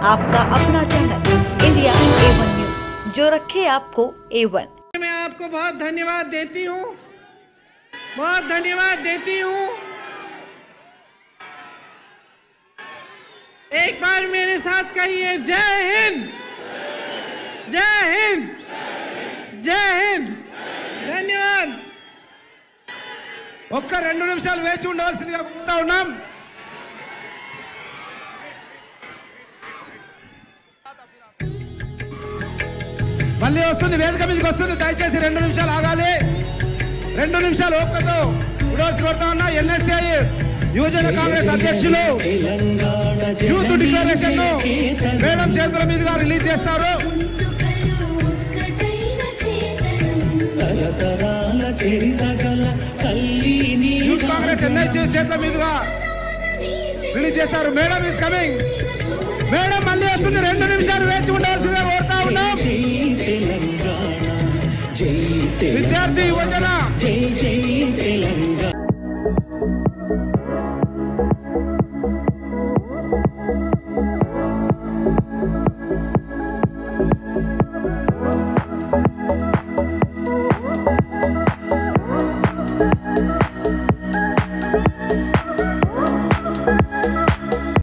आपका अपना channel India A1 news, जो रखे आपको A1। मैं आपको बहुत धन्यवाद देती हूँ, बहुत धन्यवाद देती हूँ। एक बार मेरे साथ कहिए, जय हिंद, जय हिंद, जय हिंद। धन्यवाद। ఒక్క 2 నిమిషాలు వేచి ఉండవలసిందిగా కోరుతా ఉన్నాం। మళ్ళీ వస్తుంది, వేదిక మీదకి వస్తుంది, దయచేసి 2 నిమిషాలు ఆగాలి। 2 నిమిషాలు ఓపికతో ఉండవలసి కోరుతా ఉన్నా। ఎన్ఎస్ఐ యువజన కాంగ్రెస్ అధ్యక్షులు యూత్ డిక్లరేషన్ ను మేడం చేతుల మీదుగా రిలీజ్ చేస్తారు। యూత్ కాంగ్రెస్ ఎన్ఐ చేతుల మీదుగా రిలీజ్ చేస్తారు। Madam is coming. మేడం మళ్ళీ వస్తుంది, 2 నిమిషాలు వేచి ఉండవలసిందే కోరుతా